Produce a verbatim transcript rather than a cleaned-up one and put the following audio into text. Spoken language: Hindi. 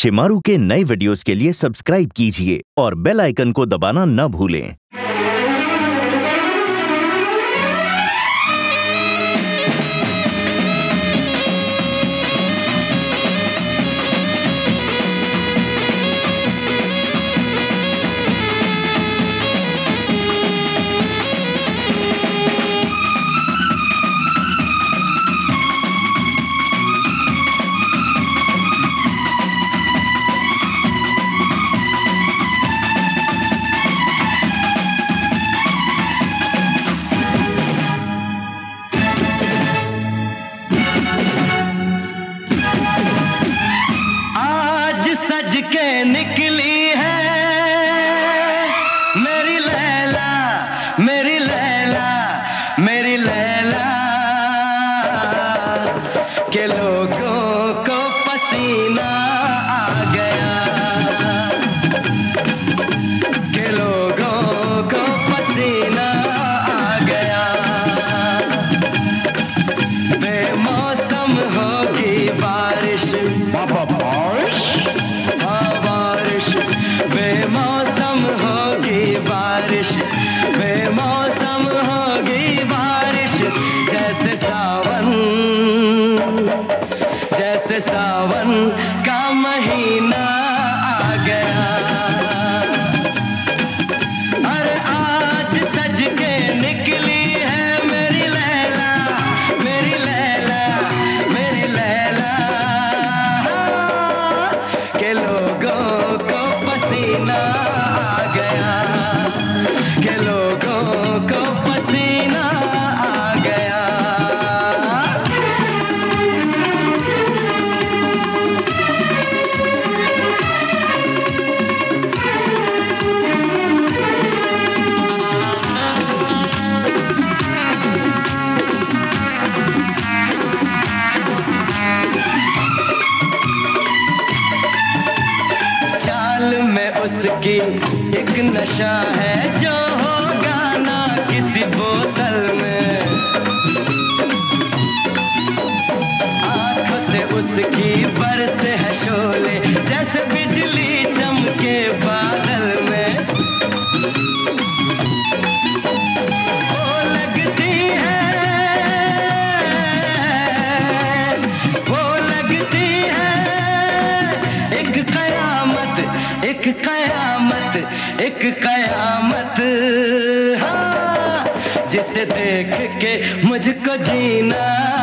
शिमारू के नए वीडियोस के लिए सब्सक्राइब कीजिए और बेल आइकन को दबाना न भूलें। सज के निकली है मेरी लैला, मेरी लैला, मेरी लैला के लोगों को पसीना आ गया, के लोगों को पसीना आ गया। बेमौसम होगी बारिश, बाबा बारिश, बेमौसम होगी बारिश, बेमौसम होगी बारिश, जैसे सावन, जैसे सावन का महीना आ गया। अरे आज सज के निकली है मेरी लैला, मेरी लैला, मेरी लैला के लोगों को पसीना आ गया, के लोगों को पसीना आ गया। चाल में उसकी एक नशा है जो होगा ना किसी बोतल में, आंखों से उसकी बरसे है शोले जैसे बिजली चमके बादल में। वो लगती है, वो लगती है एक कयामत, एक कयामत, एक कयामत, हाँ, जिसे देख के मुझको जीना